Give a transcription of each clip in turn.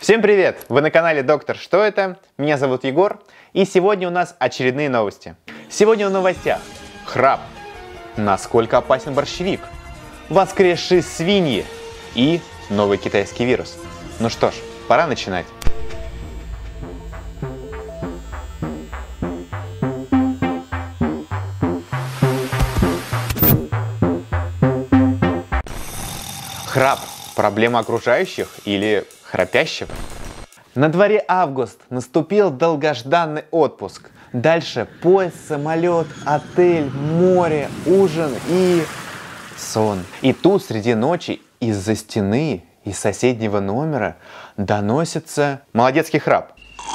Всем привет! Вы на канале Доктор Что это? Меня зовут Егор, и сегодня у нас очередные новости. Сегодня в новостях: храп, насколько опасен борщевик, воскресшие свиньи и новый китайский вирус. Ну что ж, пора начинать. Храп – проблема окружающих или храпящего? На дворе август, наступил долгожданный отпуск. Дальше поезд, самолет, отель, море, ужин и сон. И тут среди ночи из-за стены, из соседнего номера доносится молодецкий храп.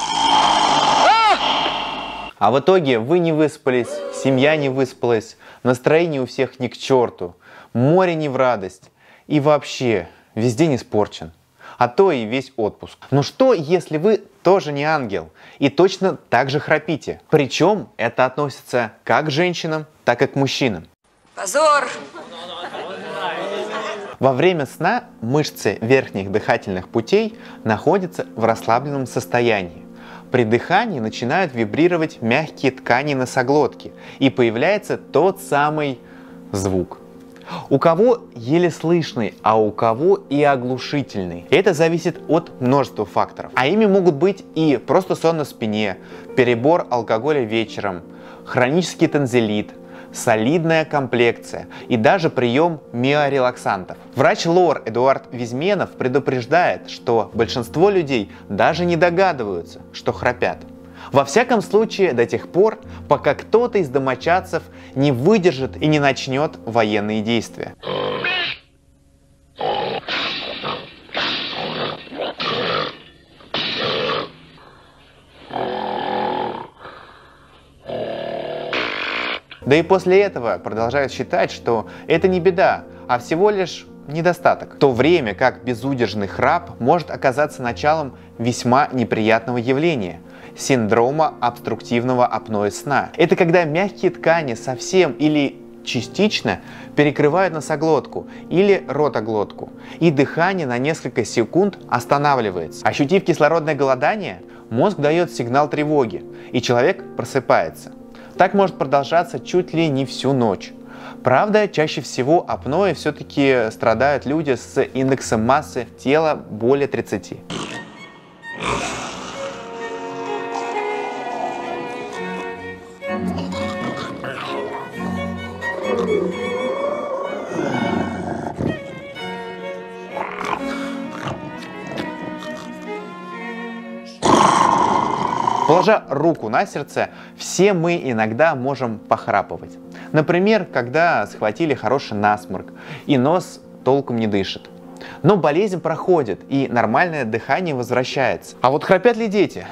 А в итоге вы не выспались, семья не выспалась, настроение у всех ни к черту, море не в радость. И вообще, весь день испорчен, а то и весь отпуск. Но что, если вы тоже не ангел и точно так же храпите? Причем это относится как к женщинам, так и к мужчинам. Позор! Во время сна мышцы верхних дыхательных путей находятся в расслабленном состоянии. При дыхании начинают вибрировать мягкие ткани носоглотки, и появляется тот самый звук. У кого еле слышный, а у кого и оглушительный. Это зависит от множества факторов. А ими могут быть и просто сон на спине, перебор алкоголя вечером, хронический танзелит, солидная комплекция и даже прием миорелаксантов. Врач-лор Эдуард Визменов предупреждает, что большинство людей даже не догадываются, что храпят. Во всяком случае, до тех пор, пока кто-то из домочадцев не выдержит и не начнет военные действия. Да и после этого продолжают считать, что это не беда, а всего лишь недостаток. В то время как безудержный храп может оказаться началом весьма неприятного явления – синдрома обструктивного апноэ сна. Это когда мягкие ткани совсем или частично перекрывают носоглотку или ротоглотку, и дыхание на несколько секунд останавливается. Ощутив кислородное голодание, мозг дает сигнал тревоги, и человек просыпается. Так может продолжаться чуть ли не всю ночь. Правда, чаще всего апноэ все-таки страдают люди с индексом массы тела более 30. Положа руку на сердце, все мы иногда можем похрапывать. Например, когда схватили хороший насморк и нос толком не дышит. Но болезнь проходит и нормальное дыхание возвращается. А вот храпят ли дети?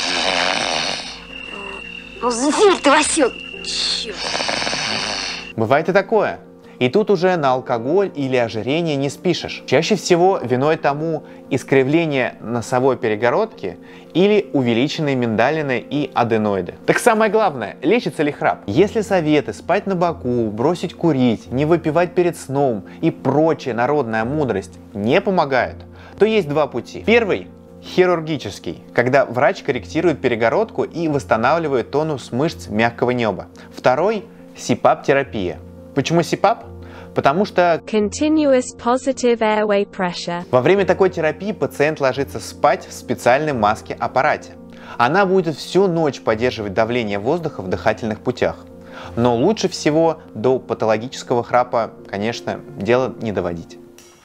Ну зверь ты, Васек! Черт! Бывает и такое. И тут уже на алкоголь или ожирение не спишешь. Чаще всего виной тому искривление носовой перегородки или увеличенные миндалины и аденоиды. Так самое главное, лечится ли храп? Если советы спать на боку, бросить курить, не выпивать перед сном и прочая народная мудрость не помогают, то есть два пути. Первый – хирургический, когда врач корректирует перегородку и восстанавливает тонус мышц мягкого неба. Второй – СИПАП-терапия. Почему СИПАП? Потому что Continuous positive airway pressure. Во время такой терапии пациент ложится спать в специальной маске-аппарате. Она будет всю ночь поддерживать давление воздуха в дыхательных путях. Но лучше всего до патологического храпа, конечно, дело не доводить.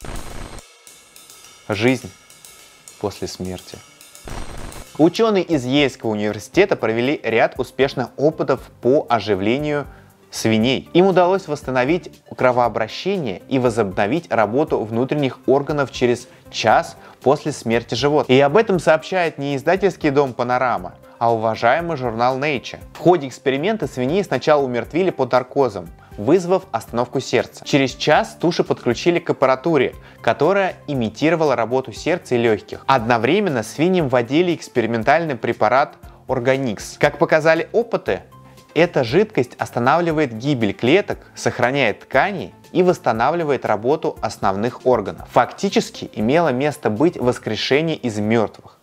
Жизнь после смерти. Ученые из Ейского университета провели ряд успешных опытов по оживлению свиней. Им удалось восстановить кровообращение и возобновить работу внутренних органов через час после смерти животных. И об этом сообщает не издательский дом Панорама, а уважаемый журнал Nature. В ходе эксперимента свиней сначала умертвили под наркозом, вызвав остановку сердца. Через час туши подключили к аппаратуре, которая имитировала работу сердца и легких. Одновременно свиньям вводили экспериментальный препарат Органикс. Как показали опыты, эта жидкость останавливает гибель клеток, сохраняет ткани и восстанавливает работу основных органов. Фактически имело место быть воскрешение из мертвых.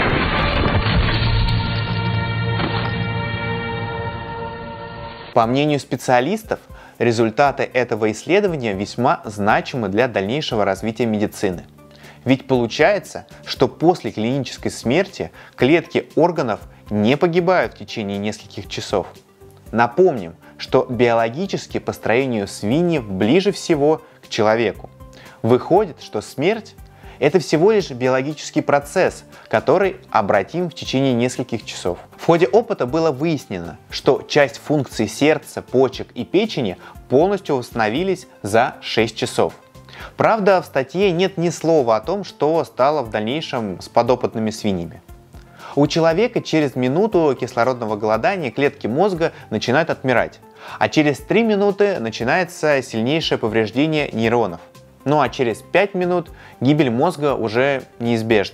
По мнению специалистов, результаты этого исследования весьма значимы для дальнейшего развития медицины. Ведь получается, что после клинической смерти клетки органов не погибают в течение нескольких часов. Напомним, что биологически по строению свиньев ближе всего к человеку. Выходит, что смерть – это всего лишь биологический процесс, который обратим в течение нескольких часов. В ходе опыта было выяснено, что часть функций сердца, почек и печени полностью восстановились за 6 часов. Правда, в статье нет ни слова о том, что стало в дальнейшем с подопытными свиньями. У человека через минуту кислородного голодания клетки мозга начинают отмирать, а через 3 минуты начинается сильнейшее повреждение нейронов. Ну а через 5 минут гибель мозга уже неизбежна.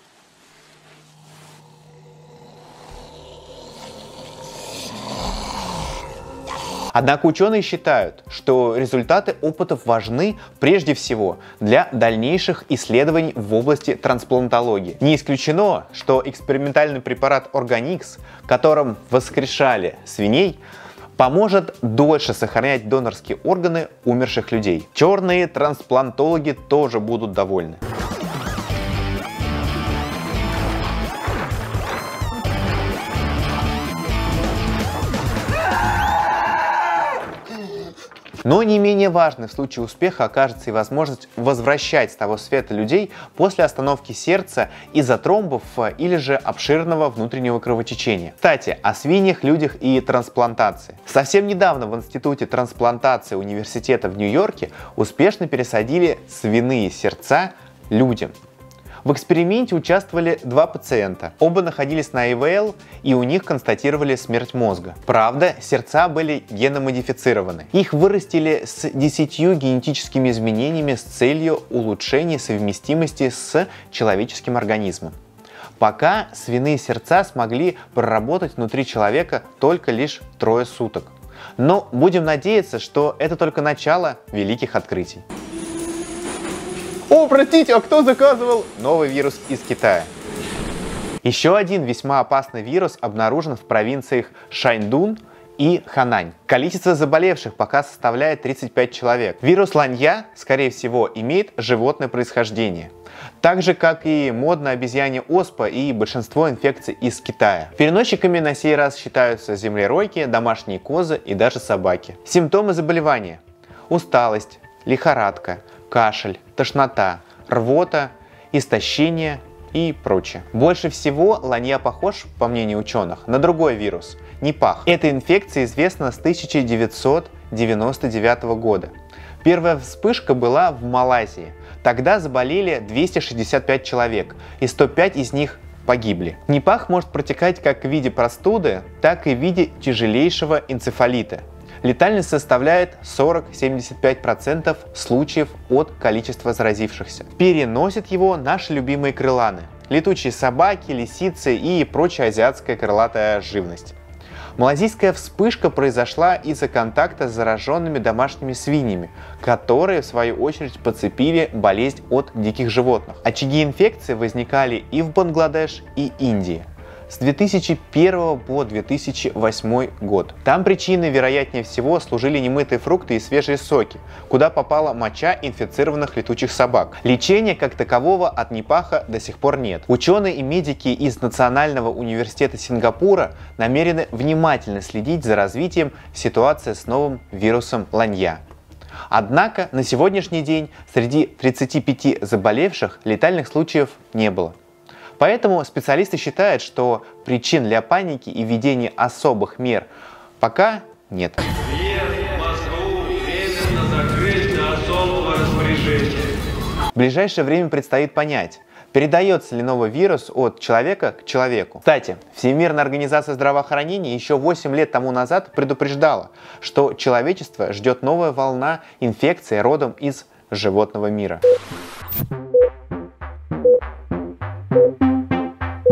Однако ученые считают, что результаты опытов важны прежде всего для дальнейших исследований в области трансплантологии. Не исключено, что экспериментальный препарат Organix, которым воскрешали свиней, поможет дольше сохранять донорские органы умерших людей. Черные трансплантологи тоже будут довольны. Но не менее важной в случае успеха окажется и возможность возвращать с того света людей после остановки сердца из-за тромбов или же обширного внутреннего кровотечения. Кстати, о свиньях, людях и трансплантации. Совсем недавно в Институте трансплантации университета в Нью-Йорке успешно пересадили свиные сердца людям. В эксперименте участвовали 2 пациента. Оба находились на ИВЛ, и у них констатировали смерть мозга. Правда, сердца были геномодифицированы. Их вырастили с 10 генетическими изменениями с целью улучшения совместимости с человеческим организмом. Пока свиные сердца смогли проработать внутри человека только лишь 3 суток. Но будем надеяться, что это только начало великих открытий. О, простите, а кто заказывал? Новый вирус из Китая. Еще один весьма опасный вирус обнаружен в провинциях Шаньдун и Ханань. Количество заболевших пока составляет 35 человек. Вирус ланья, скорее всего, имеет животное происхождение. Так же, как и модная обезьянья оспа и большинство инфекций из Китая. Переносчиками на сей раз считаются землеройки, домашние козы и даже собаки. Симптомы заболевания: усталость, лихорадка, кашель, тошнота, рвота, истощение и прочее. Больше всего ланья похож, по мнению ученых, на другой вирус – Нипах. Эта инфекция известна с 1999 года. Первая вспышка была в Малайзии. Тогда заболели 265 человек, и 105 из них погибли. Нипах может протекать как в виде простуды, так и в виде тяжелейшего энцефалита. Летальность составляет 40-75% случаев от количества заразившихся. Переносят его наши любимые крыланы – летучие собаки, лисицы и прочая азиатская крылатая живность. Малайзийская вспышка произошла из-за контакта с зараженными домашними свиньями, которые в свою очередь подцепили болезнь от диких животных. Очаги инфекции возникали и в Бангладеш, и Индии с 2001 по 2008 год. Там причиной, вероятнее всего, служили немытые фрукты и свежие соки, куда попала моча инфицированных летучих собак. Лечения как такового от Нипаха до сих пор нет. Ученые и медики из Национального университета Сингапура намерены внимательно следить за развитием ситуации с новым вирусом ланья. Однако на сегодняшний день среди 35 заболевших летальных случаев не было. Поэтому специалисты считают, что причин для паники и введения особых мер пока нет. В ближайшее время предстоит понять, передается ли новый вирус от человека к человеку. Кстати, Всемирная организация здравоохранения еще 8 лет тому назад предупреждала, что человечество ждет новая волна инфекции родом из животного мира.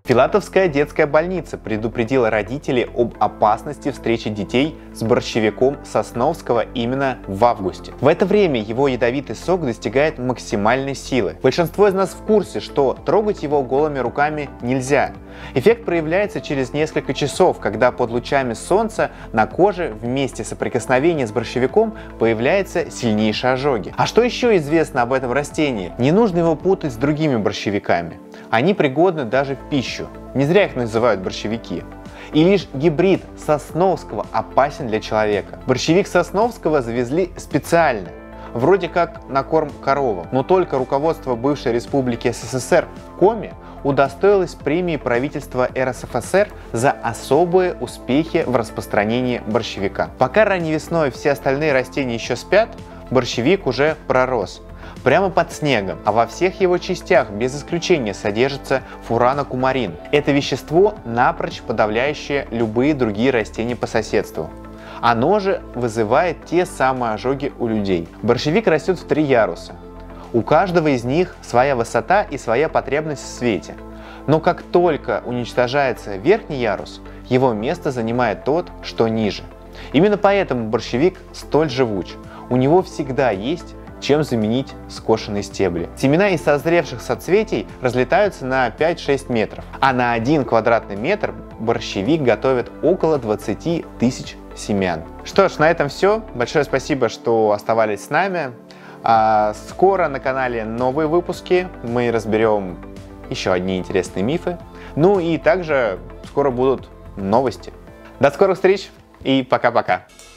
Филатовская детская больница предупредила родителей об опасности встречи детей с борщевиком Сосновского именно в августе. В это время его ядовитый сок достигает максимальной силы. Большинство из нас в курсе, что трогать его голыми руками нельзя. Эффект проявляется через несколько часов, когда под лучами солнца на коже в месте соприкосновения с борщевиком появляются сильнейшие ожоги. А что еще известно об этом растении? Не нужно его путать с другими борщевиками. Они пригодны даже в пищу. Не зря их называют борщевики. И лишь гибрид Сосновского опасен для человека. Борщевик Сосновского завезли специально, вроде как на корм коровам. Но только руководство бывшей республики СССР в Коми удостоилось премии правительства РСФСР за особые успехи в распространении борщевика. Пока ранней весной все остальные растения еще спят, борщевик уже пророс. Прямо под снегом, а во всех его частях без исключения содержится фуранокумарин. Это вещество, напрочь подавляющее любые другие растения по соседству. Оно же вызывает те самые ожоги у людей. Борщевик растет в 3 яруса. У каждого из них своя высота и своя потребность в свете. Но как только уничтожается верхний ярус, его место занимает тот, что ниже. Именно поэтому борщевик столь живуч. У него всегда есть чем заменить скошенные стебли. Семена из созревших соцветий разлетаются на 5-6 метров, а на 1 квадратный метр борщевик готовит около 20 тысяч семян. Что ж, на этом все. Большое спасибо, что оставались с нами. Скоро на канале новые выпуски. Мы разберем еще одни интересные мифы. Ну и также скоро будут новости. До скорых встреч и пока-пока.